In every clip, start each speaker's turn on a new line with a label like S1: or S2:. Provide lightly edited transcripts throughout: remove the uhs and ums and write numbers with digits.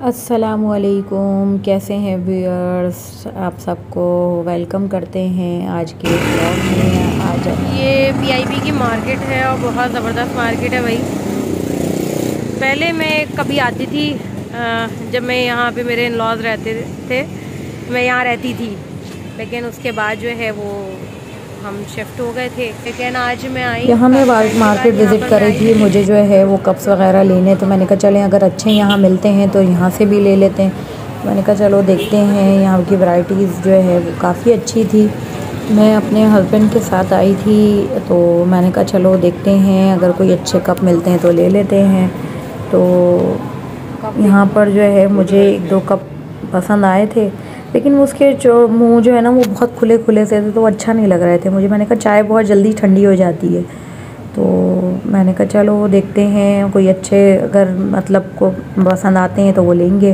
S1: अस्सलामुअलैकुम, कैसे हैं व्यूअर्स। आप सबको वेलकम करते हैं आज के ब्लॉग में। आज
S2: ये पीआईबी की मार्केट है और बहुत ज़बरदस्त मार्केट है भाई। पहले मैं कभी आती थी जब मैं यहाँ पे मेरे इन-लॉज़ रहते थे, मैं यहाँ रहती थी, लेकिन उसके बाद जो है वो हम शिफ्ट हो गए थे। लेकिन आज मैं आई
S1: यहाँ मैं मार्केट विज़िट कर रही थी। मुझे जो है वो कप्स वगैरह लेने, तो मैंने कहा चलें अगर अच्छे यहाँ मिलते हैं तो यहाँ से भी ले लेते हैं। मैंने कहा चलो देखते हैं। यहाँ की वैरायटीज़ जो है वो काफ़ी अच्छी थी। मैं अपने हस्बैंड के साथ आई थी, तो मैंने कहा चलो देखते हैं अगर कोई अच्छे कप मिलते हैं तो ले लेते हैं। तो यहाँ पर जो है मुझे 1-2 कप पसंद आए थे, लेकिन उसके जो मुंह जो है ना वो बहुत खुले खुले से थे, तो अच्छा नहीं लग रहे थे मुझे। मैंने कहा चाय बहुत जल्दी ठंडी हो जाती है, तो मैंने कहा चलो देखते हैं कोई अच्छे अगर मतलब को पसंद आते हैं तो वो लेंगे।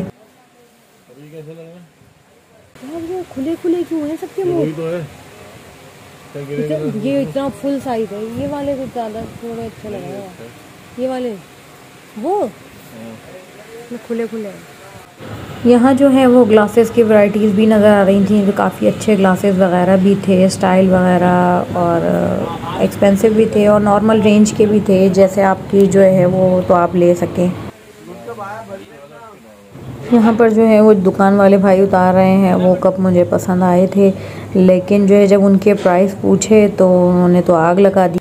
S2: ये खुले खुले क्यों हैं सबके मुँह? ये इतना फुल साइज है। ये वाले कुछ ज़्यादा थोड़े अच्छे लग रहे हैं। ये वाले वो खुले खुले हैं।
S1: यहाँ जो है वो ग्लासेस की वैरायटीज़ भी नज़र आ रही थी, तो काफ़ी अच्छे ग्लासेस वगैरह भी थे, स्टाइल वगैरह, और एक्सपेंसिव भी थे और नॉर्मल रेंज के भी थे, जैसे आपकी जो है वो तो आप ले सकें। यहाँ पर जो है वो दुकान वाले भाई उतार रहे हैं वो कप। मुझे पसंद आए थे, लेकिन जो है जब उनके प्राइस पूछे तो उन्होंने तो आग लगा दी।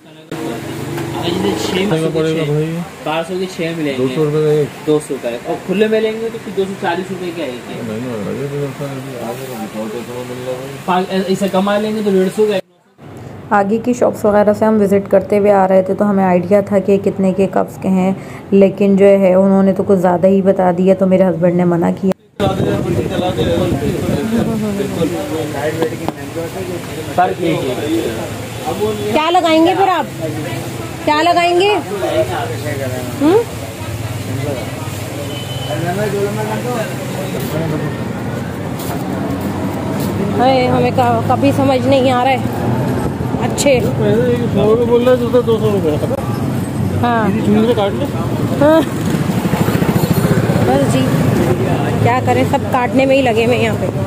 S3: 1200 के 6 मिलेंगे, 200 रुपये 200 का, और खुले में लेंगे तो फिर 240 रुपये के आएंगे। इसे कमा लेंगे तो 150 का।
S1: आगे की शॉप्स वगैरह से हम विज़िट करते हुए आ रहे थे, तो हमें आइडिया था कि कितने के कप्स के हैं, लेकिन जो है उन्होंने तो कुछ ज़्यादा ही बता दिया, तो मेरे हस्बैंड ने मना किया।
S2: क्या लगाएंगे फिर आप? क्या लगाएंगे? हमें कभी समझ नहीं आ रहा है। अच्छे 100 रुपये बोल रहे हैं, 200 रुपये। हाँ हाँ, बस जी क्या करें, सब काटने में ही लगे हुए यहाँ पे।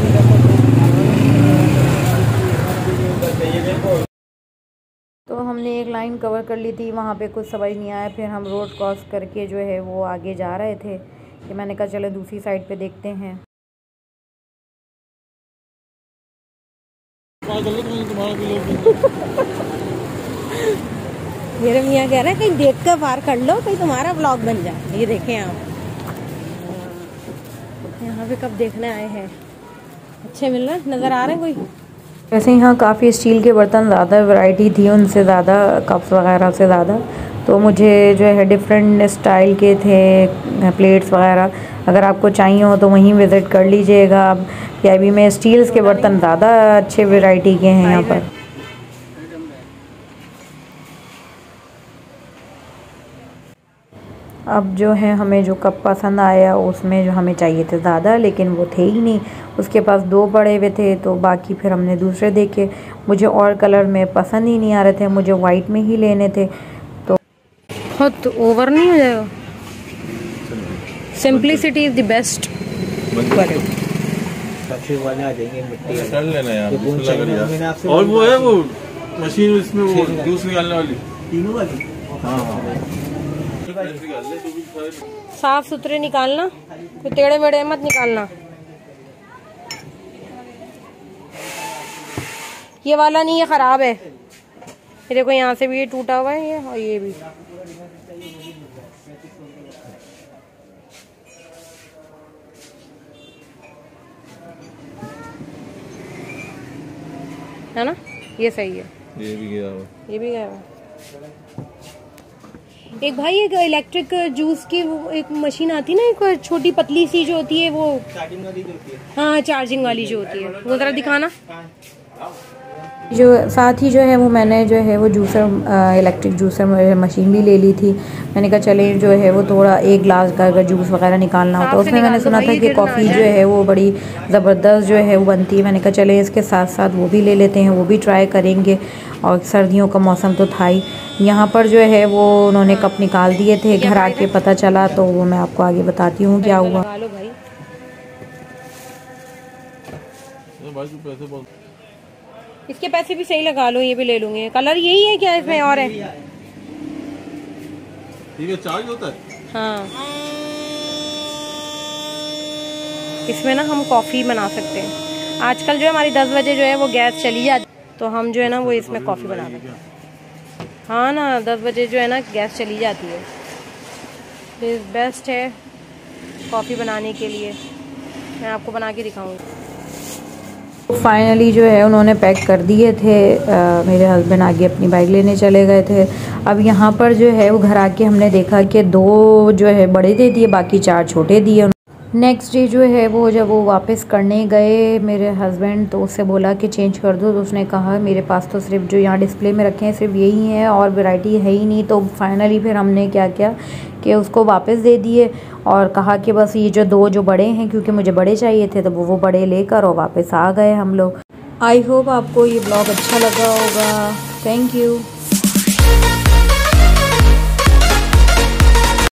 S1: तो हमने एक लाइन कवर कर ली थी, वहाँ पे कुछ समझ नहीं आया, फिर हम रोड क्रॉस करके जो है वो आगे जा रहे थे, कि मैंने कहा चलो दूसरी साइड पे देखते हैं।
S2: मेरे मियाँ कह रहे हैं कहीं देख कर पार कर लो, कहीं तुम्हारा ब्लॉग बन जाए। ये देखें आप, यहाँ पे कब देखने आए हैं, अच्छे मिल रहे नज़र आ रहे हैं कोई।
S1: वैसे यहाँ काफ़ी स्टील के बर्तन ज़्यादा वैरायटी थी, उनसे ज़्यादा कप्स वगैरह से ज़्यादा, तो मुझे जो है डिफरेंट स्टाइल के थे प्लेट्स वगैरह। अगर आपको चाहिए हो तो वहीं विज़िट कर लीजिएगा। पीआईबी में स्टील्स के बर्तन ज़्यादा अच्छे वैरायटी के हैं यहाँ पर। अब जो है हमें जो कप पसंद आया उसमें जो हमें चाहिए थे ज़्यादा, लेकिन वो थे ही नहीं, उसके पास 2 पड़े हुए थे, तो बाकी फिर हमने दूसरे देखे। मुझे और कलर में पसंद ही नहीं आ रहे थे, मुझे वाइट में ही लेने थे। तो
S2: बहुत ओवर नहीं हो जाएगा? Simplicity is the best.
S4: और वो है वो मशीन, इसमें वो जूस निकालने वाली, तीनों वाली।
S2: साफ सुथरे निकालना, कोई टेढ़े मेढ़े मत निकालना। ये वाला नहीं, ये खराब है। ये देखो यहाँ से भी ये टूटा हुआ है, ये और ये भी। है ना, ये सही है।
S4: ये भी गया हुआ,
S2: ये भी गया हुआ। एक भाई एक इलेक्ट्रिक जूस की वो एक मशीन आती है ना, एक छोटी पतली सी जो होती है वो चार्जिंग वाली जो होती है। हाँ चार्जिंग वाली जो होती है, वो जरा दिखाना।
S1: जो साथ ही जो है वो मैंने जो है वो जूसर इलेक्ट्रिक जूसर मशीन भी ले ली थी। मैंने कहा चले जो है वो थोड़ा एक ग्लास का अगर जूस वगैरह निकालना होता है, उसमें मैंने सुना था कि कॉफ़ी जो है वो बड़ी ज़बरदस्त जो है वो बनती है। मैंने कहा चले इसके साथ साथ वो भी ले लेते हैं, वो भी ट्राई करेंगे। और सर्दियों का मौसम तो था ही। यहाँ पर जो है वो उन्होंने कप निकाल दिए थे, घर आके पता चला, तो वो मैं आपको आगे बताती हूँ क्या हुआ।
S2: इसके पैसे भी सही लगा लो, ये भी ले लूंगी। कलर यही है क्या इसमें और है?
S4: ठीक है, चार्ज होता है।
S2: हाँ, इसमें ना हम कॉफ़ी बना सकते हैं। आजकल जो है हमारी 10 बजे जो है वो गैस चली जाती, तो हम जो है ना वो इसमें कॉफ़ी बना सकते हैं। हाँ ना, 10 बजे जो है ना गैस चली जाती है, तो बेस्ट है कॉफ़ी बनाने के लिए। मैं आपको बना के दिखाऊंगी।
S1: फाइनली जो है उन्होंने पैक कर दिए थे। मेरे हस्बैंड आगे अपनी बाइक लेने चले गए थे। अब यहाँ पर जो है वो घर आके हमने देखा कि 2 जो है बड़े दे दिए, बाकी 4 छोटे दिए। नेक्स्ट डे जो है वो जब वो वापस करने गए मेरे हस्बैंड, तो उससे बोला कि चेंज कर दो, तो उसने कहा मेरे पास तो सिर्फ जो यहाँ डिस्प्ले में रखे हैं सिर्फ यही है और वैरायटी है ही नहीं। तो फाइनली फिर हमने क्या किया कि उसको वापस दे दिए और कहा कि बस ये जो 2 जो बड़े हैं, क्योंकि मुझे बड़े चाहिए थे, तो वो बड़े लेकर और वापस आ गए हम लोग। आई होप आपको ये ब्लॉग अच्छा लगा होगा। Thank you.